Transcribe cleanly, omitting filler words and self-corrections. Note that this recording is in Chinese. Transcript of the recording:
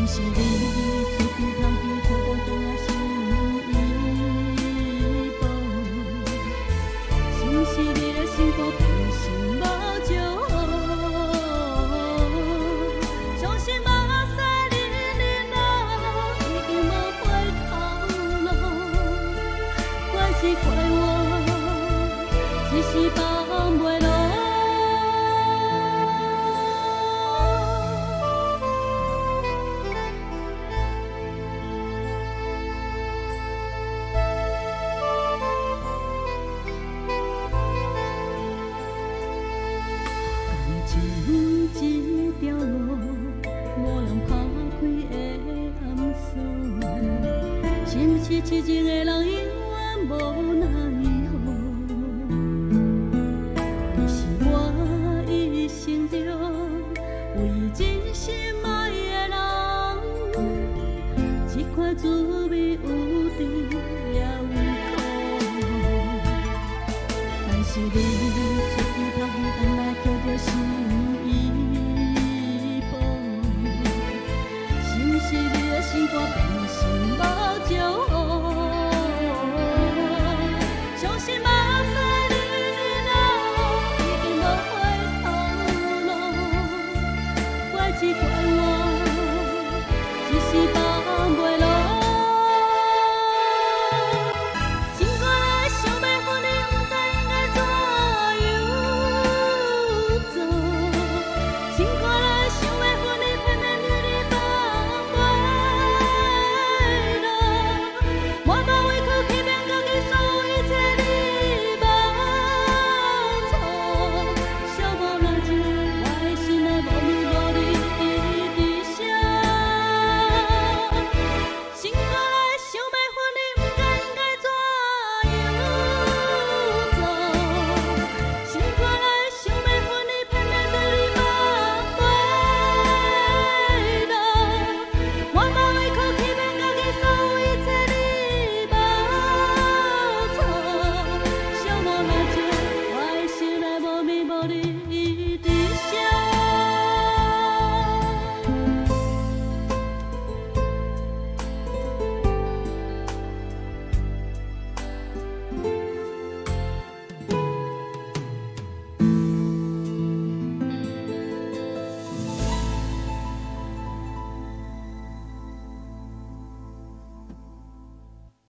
是你出去通去，找到转啊心依抱，是毋是你的心肝变心无招呼？相信目屎淋淋啊，已经无回头路，怪是怪我，只是放袂落。一条路，无人拍开的暗锁，是毋是痴情的人永远无奈何？你是我一生中唯一真心爱的人，这款滋味有甜也有苦，但是你出去偷去，等来叫着心。心肝变心无招呼，相信目屎淋淋啊，已经无回头路，怪只怪我，只是。